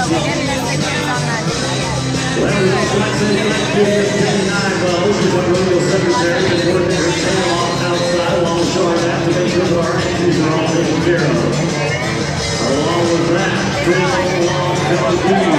Well, we also like to say thank you to Penny Nybo, she's our legal secretary, and working her tail off outside along the shore that to make sure that our entries are all taken care of. Along with that, Chris Long, John P.